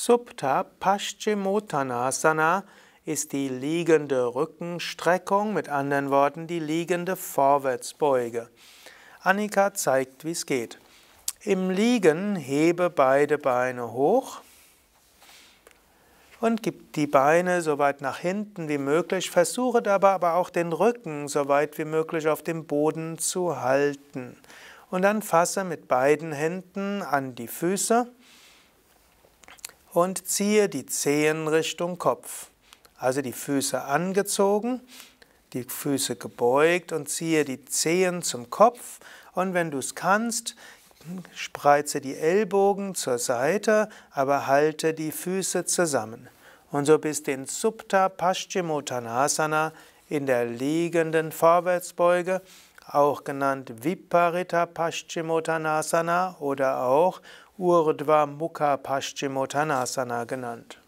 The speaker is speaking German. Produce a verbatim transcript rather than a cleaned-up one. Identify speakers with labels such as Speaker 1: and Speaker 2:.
Speaker 1: Supta Paschimottanasana ist die liegende Rückenstreckung, mit anderen Worten die liegende Vorwärtsbeuge. Annika zeigt, wie es geht. Im Liegen hebe beide Beine hoch und gib die Beine so weit nach hinten wie möglich, versuche dabei aber auch den Rücken so weit wie möglich auf dem Boden zu halten. Und dann fasse mit beiden Händen an die Füße und ziehe die Zehen Richtung Kopf. Also die Füße angezogen, die Füße gebeugt und ziehe die Zehen zum Kopf. Und wenn du es kannst, spreize die Ellbogen zur Seite, aber halte die Füße zusammen. Und so bist du in Supta Paschimottanasana, in der liegenden Vorwärtsbeuge, auch genannt Viparita Paschimottanasana oder auch Urdhva Mukha Paschimottanasana genannt.